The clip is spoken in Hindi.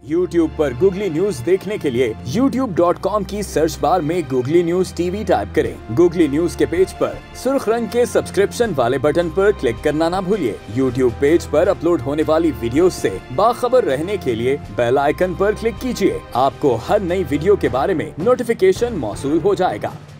YouTube पर Googly न्यूज देखने के लिए youtube.com की सर्च बार में Googly न्यूज टीवी टाइप करें। Googly न्यूज के पेज पर सुर्ख रंग के सब्सक्रिप्शन वाले बटन पर क्लिक करना ना भूलिए। YouTube पेज पर अपलोड होने वाली वीडियोस से बाखबर रहने के लिए बेल आइकन पर क्लिक कीजिए। आपको हर नई वीडियो के बारे में नोटिफिकेशन मौसूल हो जाएगा।